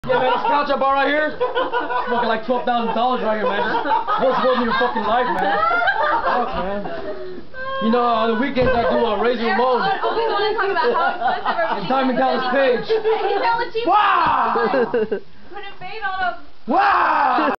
Yeah, man, this couch I bought right here, smoking like $12,000 right here, man. What's worth in your fucking life, man? Fuck, man. You know, on the weekends I do a Razor Ramon. Always want to talk about how expensive And Diamond Dallas Page. He's the only cheap. Wow! Put a fade on him. Wow!